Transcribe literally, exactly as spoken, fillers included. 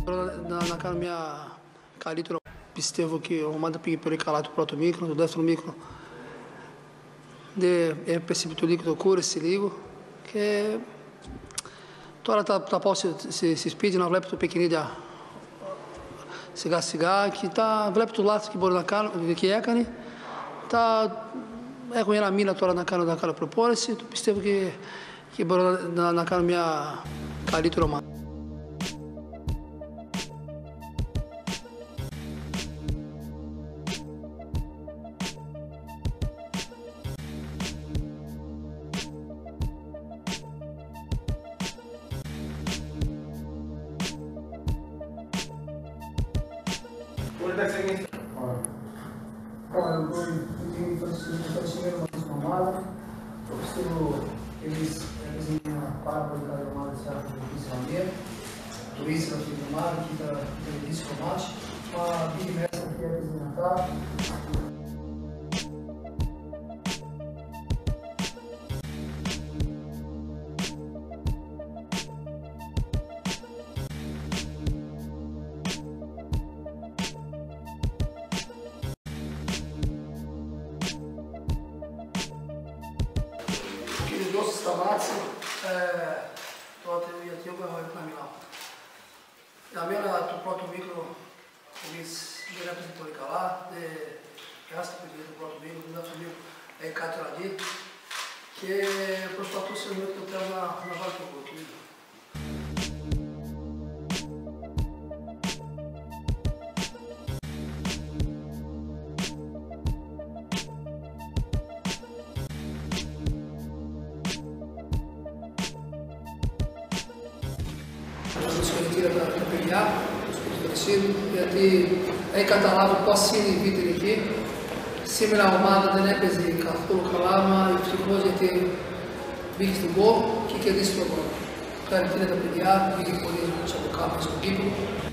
Να, να κάνω μια καλύτερο. Πιστεύω και η ομάδα πήγε πολύ καλά το πρώτο μήχρονο, το δεύτερο μήχρονο. Δεν έπεσε το λίγο, το κούρεσε λίγο. Και τώρα θα, θα πάω στη σπίτι να βλέπω το παιχνίδια σιγά σιγά και θα βλέπω το λάθος που μπορεί να κάνω και έκανε. Θα έχω ένα μήνα τώρα να κάνω, να κάνω προπόνηση. Το πιστεύω και, και μπορώ να, να, να κάνω μια καλύτερη ομάδα. Μπορεί να ξεκινήσει. Olha, eu estou chegando mais uma mala. Eu preciso, eles desenham para publicar a mala de certo oficialmente. Por isso, eu fiz uma mala aqui da Delícia Tomate. Uma Big Messa que é apresentada. Dosta stavaci, to je tjoga namila. Namila to proto micro, eles já representou em Calá, esta podia do proto micro, da família é Cátia ali, que por fato se muito que eu na na volta do pouco. Σκοτεινή τα παιδιά, στο Τεσσίδου, γιατί έκαταλάβω πώς είναι η βίντεο εκεί. Σήμερα η ομάδα δεν έπαιζε καθόλου καλά, μα ευτυχώς γιατί μπήκε στον γκολ και κερδίσει τον γκολ. Ευχαριστώ τα παιδιά, πήγε πολύ από κάπου στον κήπο.